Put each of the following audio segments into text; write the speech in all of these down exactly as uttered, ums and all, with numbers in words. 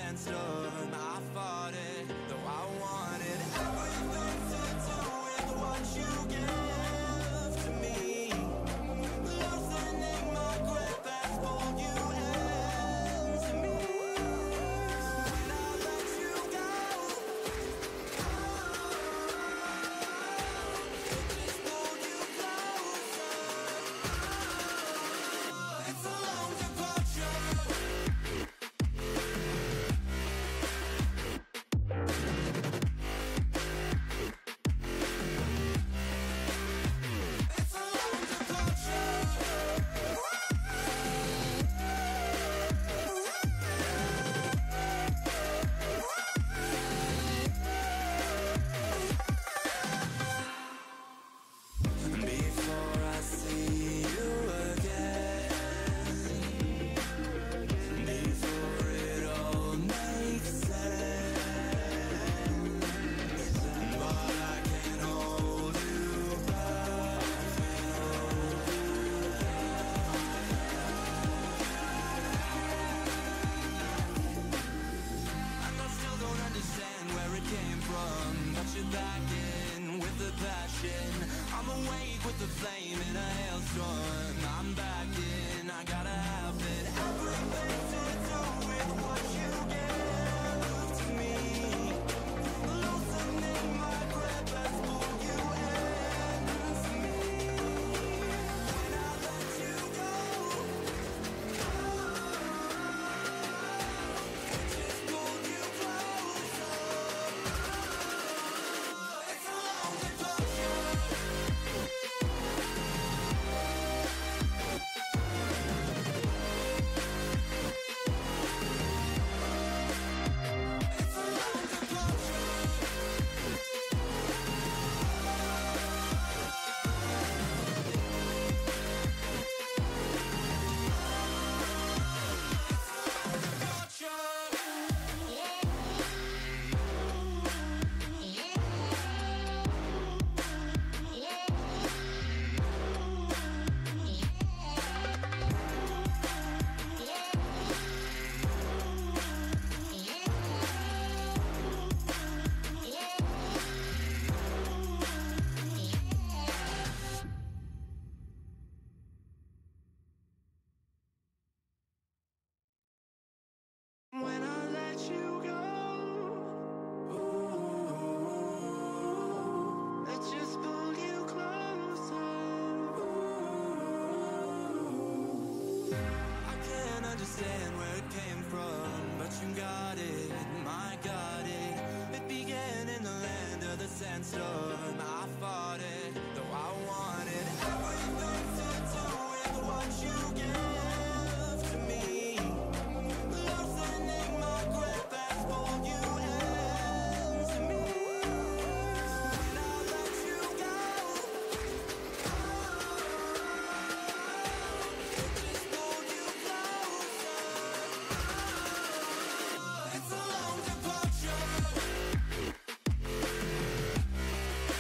sandstorm. I fought it, though I wanted everything to do with what you give to me. Loosening my grip has pulled you into me. When I let you go, it just pulled you closer. It's a long departure. Before I see you again, before it all makes sense, but I can't hold you back. And I still don't understand where it came from, but you're back in with the passion. I'm awake with the flame in a hailstorm. I'm back in, I gotta have it. Everything to do with what you give to me. Loosening my grip has pulled you into me. When I let you go, it just pulled you closer. It's a long departure. It's a long departure. When I let you go, ooh, it just pulled you closer. Ooh, I can't understand where it came from, but you got it, my got it. It began in the land of the sandstorm. I fought it, though I wanted everything to do with what you give to me. Loosening my grip has pulled you into me. When I let you go, it just pulled you closer. It's a long departure.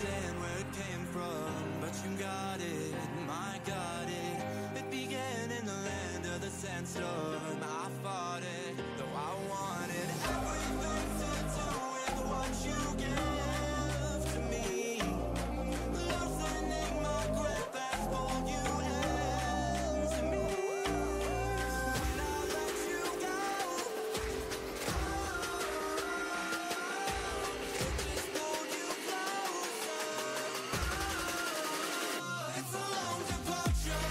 understand where it came from, but you got it, my got it. It began in the land of the sandstorm. I fought it, though I wanted everything to do with what you gave to me. Loosening my grip as pulled you into me. When I let you go, it just pulled you closer. It's a long departure.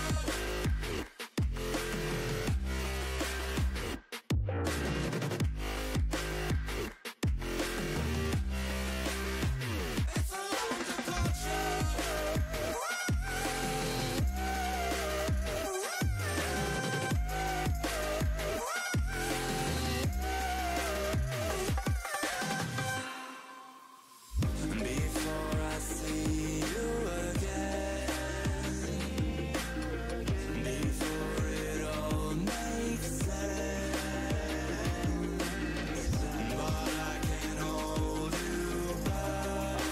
It's a long departure. Before I see you again, before it all makes sense, but I can't hold you back.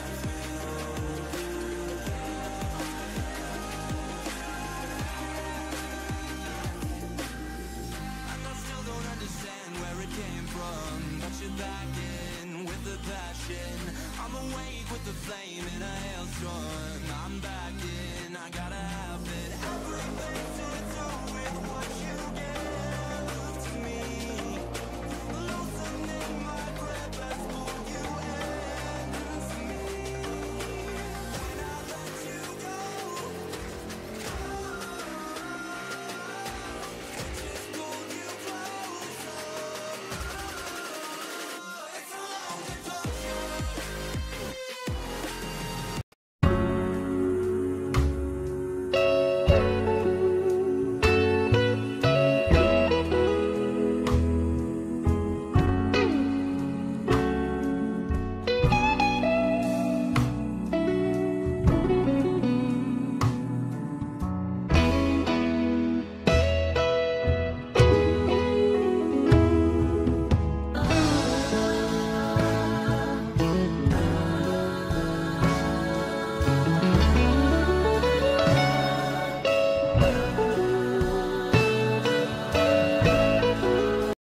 And I still don't understand where it came from, but you're back in with the passion. I'm awake with the flame in a hailstorm. I'm back in, I gotta have it. Everything to